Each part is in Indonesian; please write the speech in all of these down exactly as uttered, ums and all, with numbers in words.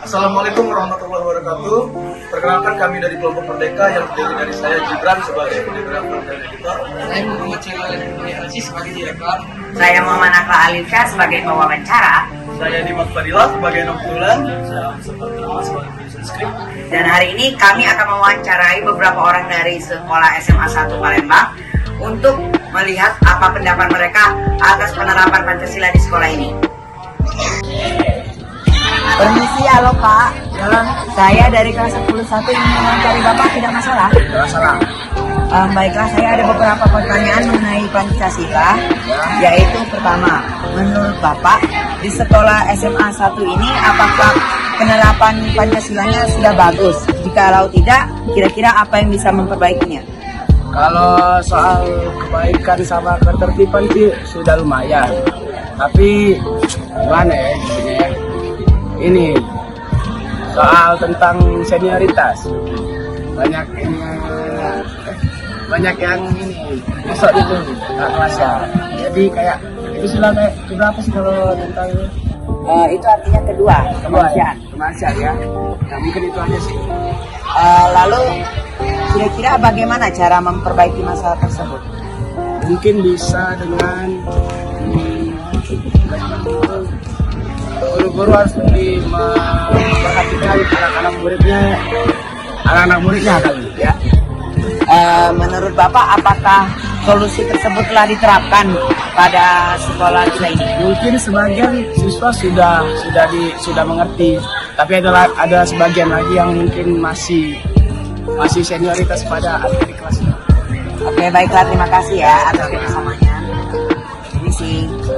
Assalamualaikum warahmatullahi wabarakatuh. Perkenalkan kami dari kelompok Merdeka yang terdiri dari saya Gibran sebagai videografer dan editor. Saya Muhammad Chalil sebagai direktur. Saya Muhammad Akla Alika sebagai pewawancara. Saya Dimas Fadila sebagai notulen. Saya seperti sebagai penulis skrip. Dan hari ini kami akan mewawancarai beberapa orang dari sekolah S M A satu Palembang untuk melihat apa pendapat mereka atas penerapan Pancasila di sekolah ini. Permisi, halo Pak. Jalan. Saya dari kelas sepuluh satu ingin mewawancari Bapak, tidak masalah? Tidak masalah. Um, baiklah, saya ada beberapa pertanyaan mengenai Pancasila, yaitu pertama, menurut Bapak di sekolah S M A satu ini apakah penerapan Pancasilanya sudah bagus? Jikalau tidak, kira-kira apa yang bisa memperbaikinya? Kalau soal kebaikan sama ketertiban sih sudah lumayan. Tapi gimana ya gini ya? Ini soal tentang senioritas. Banyak ini banyak yang ini masuk itu nggak kelas ya. Jadi kayak itu sila kayak berapa sih kalau tentang ini? Uh, itu artinya kedua, kemanusiaan. Ya, kemanusiaan ya. Ya mungkin itu aja sih. Uh, lalu kira-kira bagaimana cara memperbaiki masalah tersebut? Mungkin bisa dengan hmm, guru-guru harus lebih memperhatikan anak-anak muridnya, anak-anak muridnya kali ya. Uh, menurut Bapak, apakah solusi tersebut telah diterapkan pada sekolah kita ini? Mungkin sebagian siswa sudah sudah di sudah mengerti, tapi ada ada sebagian lagi yang mungkin masih masih senioritas pada adik di kelasnya. Oke, baiklah, terima kasih ya atas kerjasamanya. Permisi.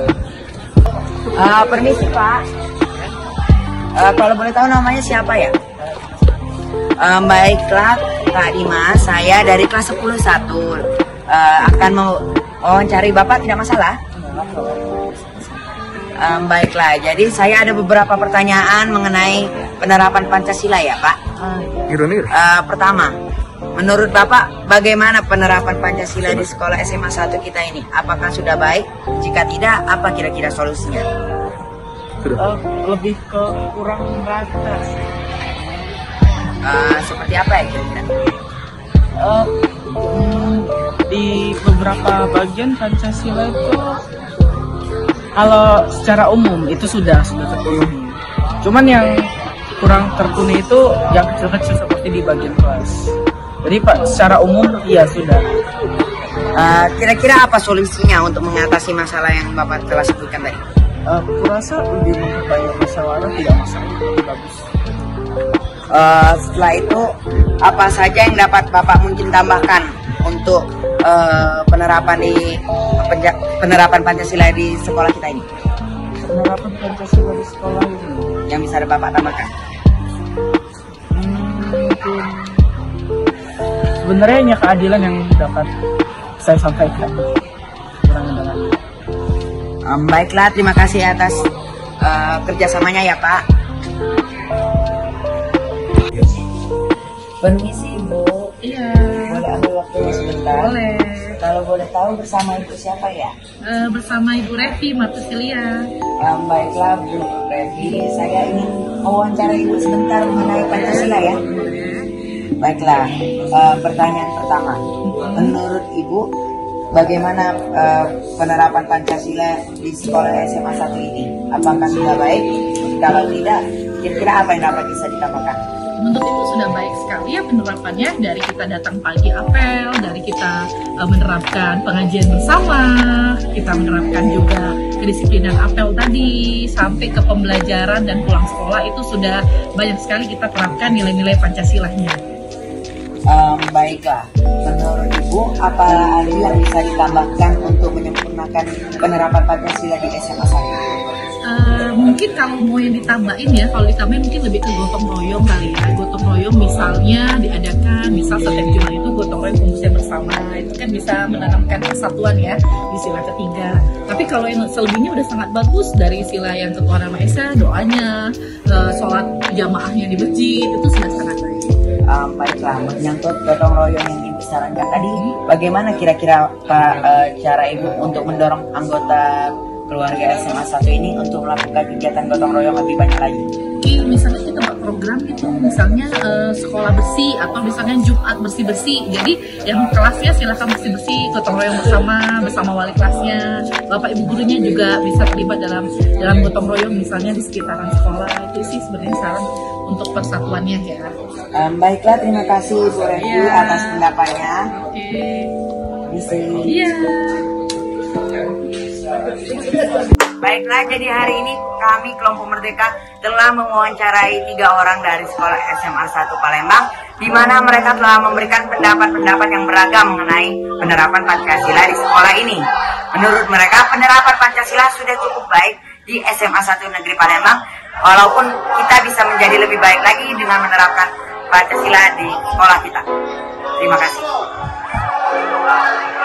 Uh, permisi Pak. Uh, kalau boleh tahu namanya siapa ya? Uh, baiklah Kak Dimas, saya dari kelas sepuluh satu. Uh, akan mau mewawancari Bapak, tidak masalah? Um, baiklah, jadi saya ada beberapa pertanyaan mengenai penerapan Pancasila ya Pak. Uh, pertama, menurut Bapak bagaimana penerapan Pancasila di sekolah S M A satu kita ini? Apakah sudah baik? Jika tidak, apa kira-kira solusinya? Uh, lebih ke kurang rata. Uh, seperti apa ya kira-kira? Uh, hmm, di beberapa bagian Pancasila itu kalau secara umum itu sudah sudah terpenuhi. Cuman yang kurang terpenuhi itu yang kecil-kecil seperti di bagian kelas. Jadi Pak, secara umum iya sudah. Uh, kira-kira apa solusinya untuk mengatasi masalah yang Bapak telah sebutkan tadi? Uh, kurasa lebih memperbanyak musyawarah tidak masalah, lebih bagus. Uh, setelah itu apa saja yang dapat Bapak mungkin tambahkan untuk uh, penerapan di penerapan Pancasila di sekolah kita ini? Penerapan Pancasila di sekolah ini yang bisa ada Bapak tambahkan? Hmm, mungkin sebenarnya hanya keadilan yang dapat saya sampaikan. Kurang dengan um, baiklah, terima kasih atas uh, kerjasamanya ya Pak. Permisi Bu. Iya. Boleh ambil waktunya sebentar? Boleh. Kalau boleh tahu bersama Ibu siapa ya? Uh, bersama Ibu Revi Martusilia. Um, baiklah Bu Revi, saya ingin mewawancara Ibu sebentar mengenai Pancasila ya. Baiklah, uh, pertanyaan pertama, menurut Ibu bagaimana uh, penerapan Pancasila di sekolah S M A satu ini? Apakah sudah baik? Kalau tidak, kira-kira apa yang dapat bisa ditambahkan? Menurut Ibu sudah baik sekali ya penerapannya, dari kita datang pagi apel, dari kita uh, menerapkan pengajian bersama, kita menerapkan juga kedisiplinan apel tadi, sampai ke pembelajaran dan pulang sekolah itu sudah banyak sekali kita terapkan nilai-nilai Pancasilanya. Um, baiklah, menurut Ibu apa lagi yang bisa ditambahkan untuk menyempurnakan penerapan Pancasila di S M A satu? Uh, mungkin kalau mau yang ditambahin ya, kalau ditambahin mungkin lebih ke gotong royong kali ya. Gotong royong misalnya diadakan, misal setiap Jumat itu gotong royong kumpulnya bersama, itu kan bisa menanamkan persatuan ya di sila ketiga. Tapi kalau yang selebihnya udah sangat bagus, dari sila yang ketuhanan Maha Esa, doanya, uh, sholat jamaahnya di masjid, itu sudah sangat baik. Um, baiklah, menyangkut gotong royong yang Ibu sarankan tadi, bagaimana kira-kira Pak uh, cara Ibu untuk mendorong anggota keluarga S M A satu ini untuk melakukan kegiatan gotong royong lebih banyak lagi? Oke, misalnya kita program gitu, misalnya uh, sekolah bersih atau misalnya Jumat bersih-bersih. Jadi yang kelasnya silakan bersih-bersih, gotong royong bersama bersama wali kelasnya, bapak ibu gurunya juga bisa terlibat dalam dalam gotong royong misalnya di sekitaran sekolah. Itu sih sebenarnya saran untuk persatuannya ya. Um, baiklah, terima kasih Bu Revi Ya. atas pendapatnya. Oke. Bisa. Iya. Baiklah, jadi hari ini kami kelompok Merdeka telah mewawancarai tiga orang dari sekolah S M A satu Palembang, di mana mereka telah memberikan pendapat-pendapat yang beragam mengenai penerapan Pancasila di sekolah ini. Menurut mereka, penerapan Pancasila sudah cukup baik di S M A satu Negeri Palembang, walaupun kita bisa menjadi lebih baik lagi dengan menerapkan Pancasila di sekolah kita. Terima kasih.